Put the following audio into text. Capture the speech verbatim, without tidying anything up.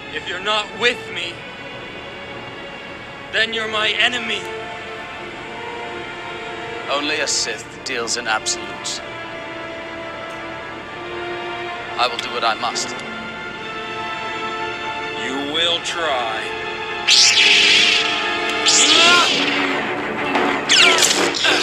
If you're not with me, then you're my enemy. Only a Sith deals in absolutes. I will do what I must. You will try.